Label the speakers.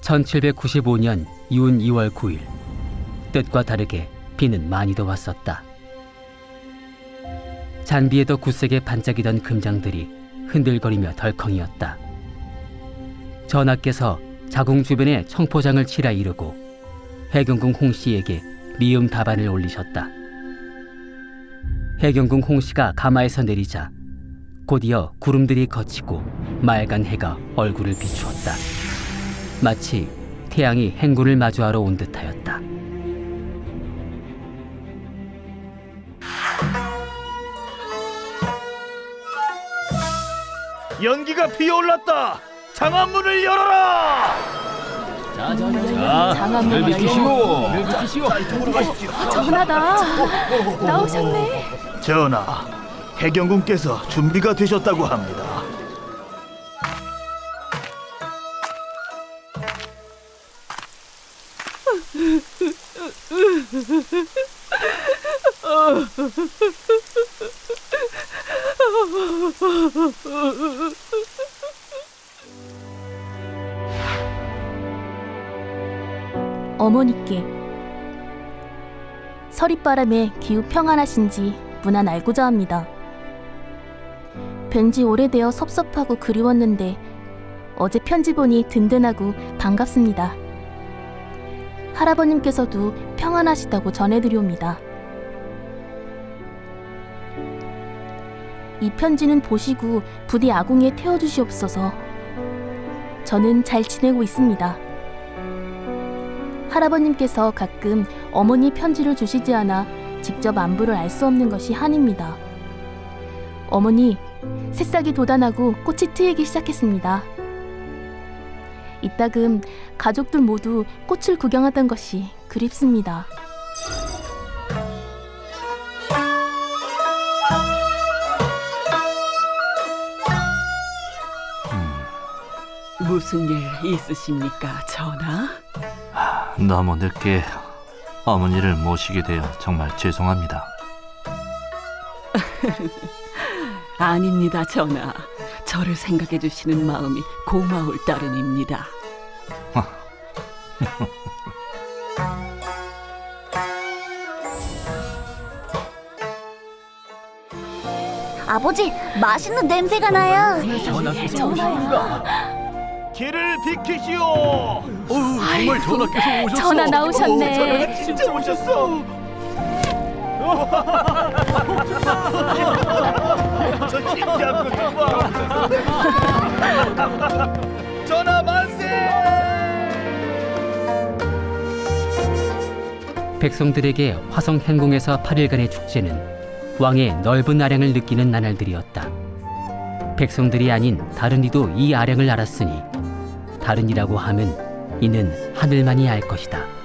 Speaker 1: 1795년 이운 2월 9일, 뜻과 다르게 비는 많이도 왔었다. 잔비에도 굳세게 반짝이던 금장들이 흔들거리며 덜컹이었다. 전하께서 자궁 주변에 청포장을 치라 이르고 해경궁 홍씨에게 미음 답안을 올리셨다. 해경궁 홍씨가 가마에서 내리자 곧이어 구름들이 걷히고 맑은 해가 얼굴을 비추었다. 마치 태양이 행군을 마주하러 온 듯하였다.
Speaker 2: 연기가 피어올랐다. 장안문을 열어라.
Speaker 3: 장안문을 비키시오.
Speaker 2: 이쪽으로 가십시오.
Speaker 3: 전하다. 나오셨네.
Speaker 2: 전하, 해경궁께서 준비가 되셨다고 합니다.
Speaker 3: 어머니께 서릿바람에 기후 평안하신지 무난 알고자 합니다. 뵌지 오래되어 섭섭하고 그리웠는데 어제 편지 보니 든든하고 반갑습니다. 할아버님께서도 평안하시다고 전해드리옵니다. 이 편지는 보시고 부디 아궁이에 태워주시옵소서. 저는 잘 지내고 있습니다. 할아버님께서 가끔 어머니 편지를 주시지 않아 직접 안부를 알 수 없는 것이 한입니다. 어머니, 새싹이 돋아나고 꽃이 트이기 시작했습니다. 이따금 가족들 모두 꽃을 구경하던 것이 그립습니다.
Speaker 4: 무슨 일 있으십니까, 전하?
Speaker 5: 너무 늦게 어머니를 모시게 되어 정말 죄송합니다.
Speaker 4: 아닙니다, 전하. 저를 생각해 주시는 마음이 고마울 따름입니다.
Speaker 6: 아버지, 맛있는 냄새가 나요.
Speaker 3: 전하야.
Speaker 2: 길을 비키시오.
Speaker 5: 정말 전하께서 오셨어.
Speaker 3: 전하 나오셨네.
Speaker 2: 진짜 오셨어. 저 신기한 것좀 봐. 전하 만세.
Speaker 1: 백성들에게 화성 행궁에서 8일간의 축제는 왕의 넓은 아량을 느끼는 나날들이었다. 백성들이 아닌 다른 이도 이 아량을 알았으니 다른 이라고 하면 이는 하늘만이 알 것이다.